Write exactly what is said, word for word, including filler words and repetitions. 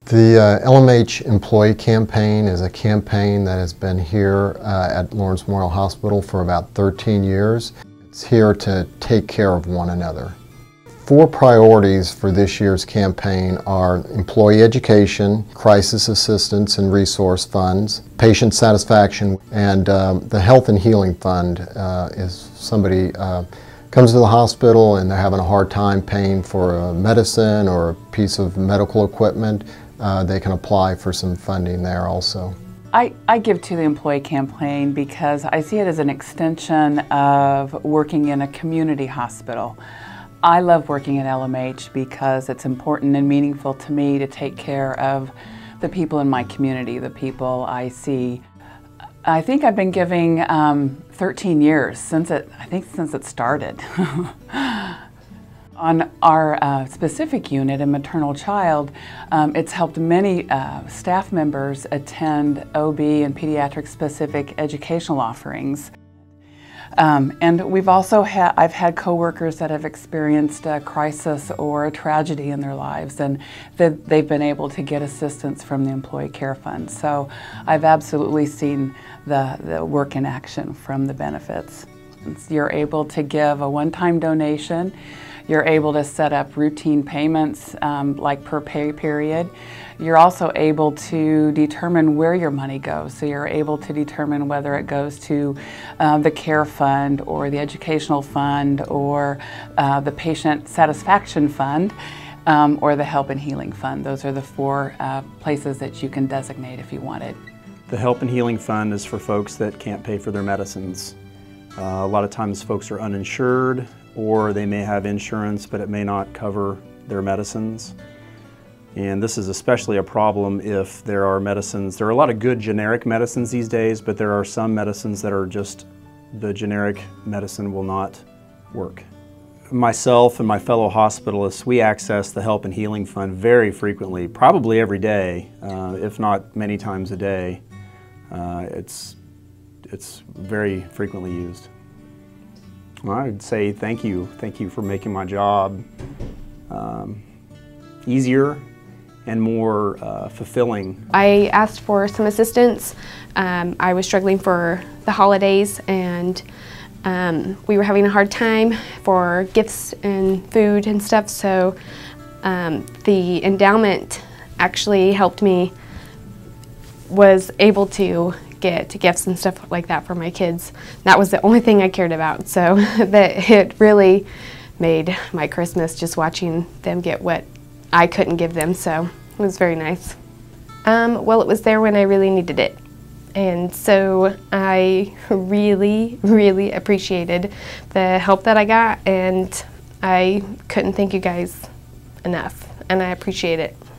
The uh, L M H Employee Campaign is a campaign that has been here uh, at Lawrence Memorial Hospital for about thirteen years. It's here to take care of one another. Four priorities for this year's campaign are employee education, crisis assistance and resource funds, patient satisfaction, and um, the Health and Healing Fund uh, is somebody uh, comes to the hospital and they're having a hard time paying for a medicine or a piece of medical equipment. Uh, they can apply for some funding there also. I, I give to the employee campaign because I see it as an extension of working in a community hospital. I love working at L M H because it's important and meaningful to me to take care of the people in my community, the people I see. I think I've been giving um, thirteen years, since it, I think since it started. On our uh, specific unit in maternal child, um, it's helped many uh, staff members attend O B and pediatric specific educational offerings. Um, and we've also had, I've had coworkers that have experienced a crisis or a tragedy in their lives, and that they've been able to get assistance from the Employee Care Fund. So I've absolutely seen the, the work in action from the benefits. You're able to give a one-time donation. You're able to set up routine payments um, like per pay period. You're also able to determine where your money goes. So you're able to determine whether it goes to um, the care fund or the educational fund or uh, the patient satisfaction fund um, or the help and healing fund. Those are the four uh, places that you can designate if you wanted. The help and healing fund is for folks that can't pay for their medicines. Uh, a lot of times folks are uninsured, or they may have insurance but it may not cover their medicines. And this is especially a problem if there are medicines, there are a lot of good generic medicines these days, but there are some medicines that are just, the generic medicine will not work. Myself and my fellow hospitalists, we access the Help and Healing Fund very frequently, probably every day, uh, if not many times a day. Uh, it's, it's very frequently used. Well, I'd say thank you. Thank you for making my job um, easier and more uh, fulfilling. I asked for some assistance. Um, I was struggling for the holidays, and um, we were having a hard time for gifts and food and stuff, so um, the endowment actually helped me, was able to get gifts and stuff like that for my kids. That was the only thing I cared about, so that it really made my Christmas just watching them get what I couldn't give them, so it was very nice. Um, well, it was there when I really needed it, and so I really, really appreciated the help that I got, and I couldn't thank you guys enough, and I appreciate it.